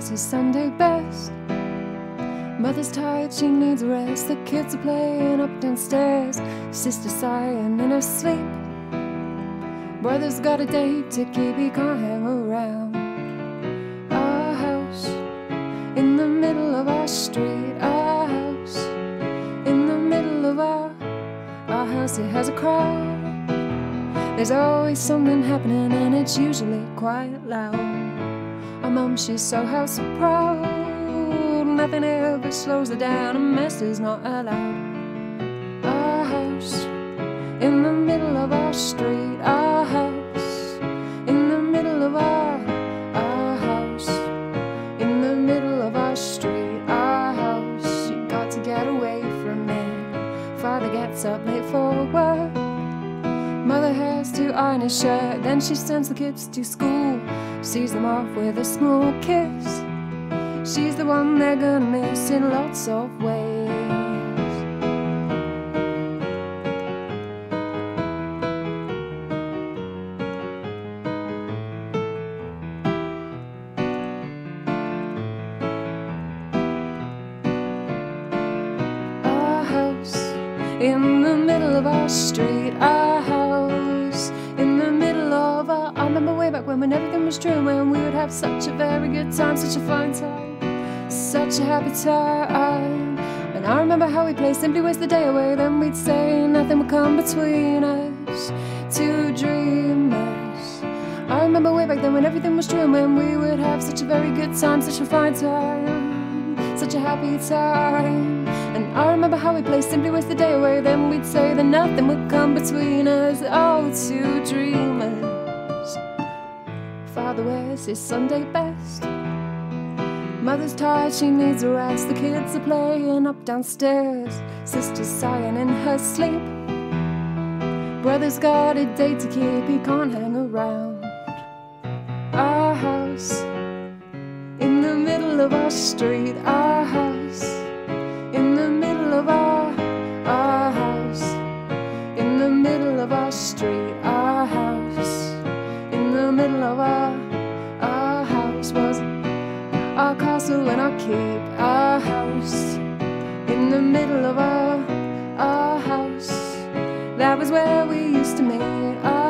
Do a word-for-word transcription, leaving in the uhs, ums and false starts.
wears his Sunday best. Mother's tired, she needs a rest. The kids are playing up downstairs. Sister's sighing in her sleep. Brother's got a date to keep, he can't hang around. Our house in the middle of our street. Our house in the middle of our Our house, it has a crowd. There's always something happening and it's usually quite loud. Our mum, she's so house proud. Nothing ever slows her down, a mess is not allowed. Our house in the middle of our street. Our house in the middle of our Our house in the middle of our street. Our house, you got to get away from it. Father gets up late for work. Mother has to iron his shirt. Then she sends the kids to school, sees them off with a small kiss. She's the one they're gonna miss in lots of ways. Our house in the middle of our street. Our house in the middle of our I remember way back when, when everything was true, when we would have such a very good time, such a fine time, such a happy time. And I remember how we played Simply Waste the Day Away. Then we'd say nothing would come between us, two dreamers. I remember way back then when everything was true, and when we would have such a very good time, such a fine time, such a happy time. And I remember how we played Simply Waste the Day Away. Then we'd say that nothing would come between us, oh, two dreamers. Father wears his Sunday best. Mother's tired, she needs a rest. The kids are playing up downstairs. Sister's sighing in her sleep. Brother's got a date to keep, he can't hang around. Our house in the middle of our street. Our house in the middle of our Our house in the middle of our street. Our house in the middle of our Our house was our castle and our keep. Our house in the middle of our Our house, that was where we used to meet. Our